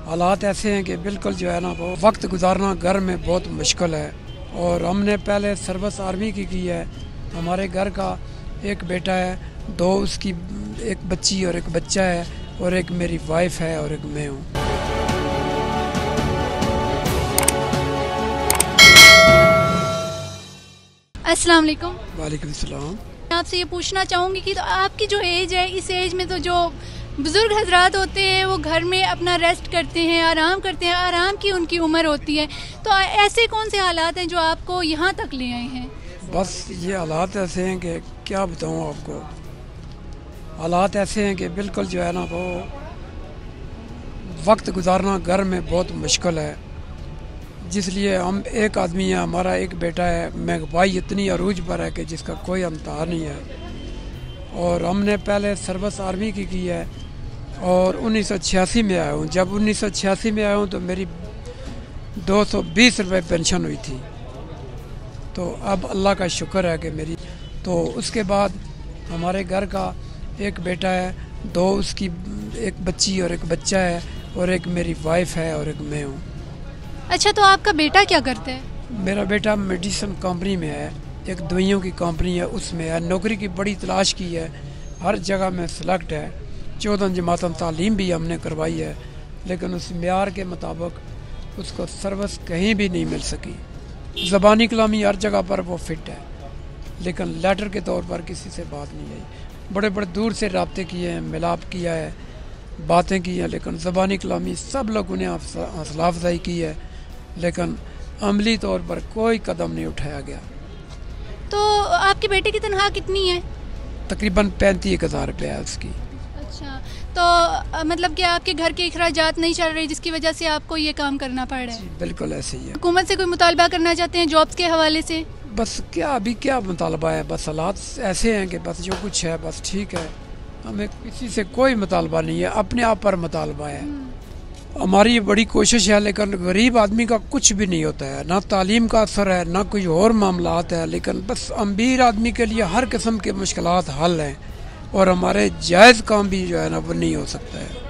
हालात ऐसे हैं कि बिल्कुल जो है ना वो वक्त गुजारना घर में बहुत मुश्किल है। और हमने पहले सर्विस आर्मी की है। हमारे घर का एक बेटा है, दो उसकी एक बच्ची और एक बच्चा है, और एक मेरी वाइफ है और एक मैं हूँ। अस्सलाम वालेकुम। वालेकुम सलाम। मैं आपसे ये पूछना चाहूँगी कि तो आपकी जो एज है, इस एज में तो जो बुज़ुर्ग हजरात होते हैं वो घर में अपना रेस्ट करते हैं, आराम करते हैं, आराम की उनकी उम्र होती है। तो ऐसे कौन से हालात हैं जो आपको यहाँ तक ले आए हैं? बस ये हालात ऐसे हैं कि क्या बताऊँ आपको। हालात ऐसे हैं कि बिल्कुल जो है ना वो वक्त गुजारना घर में बहुत मुश्किल है। जिसलिए हम एक आदमी है, हमारा एक बेटा है, महंगाई इतनी अरूज पर है कि जिसका कोई अंतर नहीं है। और हमने पहले सर्विस आर्मी की है और 1986 में आया हूँ। जब 1986 में आया हूँ तो मेरी 220 रुपये पेंशन हुई थी। तो अब अल्लाह का शुक्र है कि मेरी, तो उसके बाद हमारे घर का एक बेटा है, दो उसकी एक बच्ची और एक बच्चा है, और एक मेरी वाइफ है और एक मैं हूँ। अच्छा, तो आपका बेटा क्या करता है? मेरा बेटा मेडिसिन कंपनी में है, एक दवाइयों की कंपनी है, उसमें है। नौकरी की बड़ी तलाश की है, हर जगह में सेलेक्ट है। 14 जमातन तालीम भी हमने करवाई है, लेकिन उस मेयार के मुताबिक उसको सर्विस कहीं भी नहीं मिल सकी। ज़बानी कलामी हर जगह पर वो फिट है, लेकिन लेटर के तौर पर किसी से बात नहीं आई। बड़े बड़े दूर से रब्ते किए हैं, मिलाप किया है, बातें की हैं, लेकिन ज़बानी कलामी सब लोग उन्हें हौसला अफजाई की है, लेकिन अमली तौर पर कोई कदम नहीं उठाया गया। तो आपके बेटे की तनख्वाह कितनी है? तकरीबन 35,000 रुपये है उसकी। अच्छा, तो मतलब कि आपके घर के अखराजात नहीं चल रहे जिसकी वजह से आपको ये काम करना पड़ रहा है? बिल्कुल ऐसे ही है। हुकूमत से कोई मुतालबा करना चाहते हैं जॉब्स के हवाले से? बस क्या अभी क्या मुतालबा है, बस हालात ऐसे हैं कि बस जो कुछ है बस ठीक है। हमें किसी से कोई मुतालबा नहीं है, अपने आप पर मुतालबा है। हमारी ये बड़ी कोशिश है, लेकिन गरीब आदमी का कुछ भी नहीं होता है, ना तालीम का असर है, ना कोई और मामलात है। लेकिन बस अमीर आदमी के लिए हर किस्म के मुश्किलात हल हैं, और हमारे जायज़ काम भी जो है ना वो नहीं हो सकता है।